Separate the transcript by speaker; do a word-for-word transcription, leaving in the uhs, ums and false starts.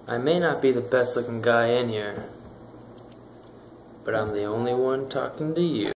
Speaker 1: I may not be the best looking guy in here, but I'm the only one talking to you.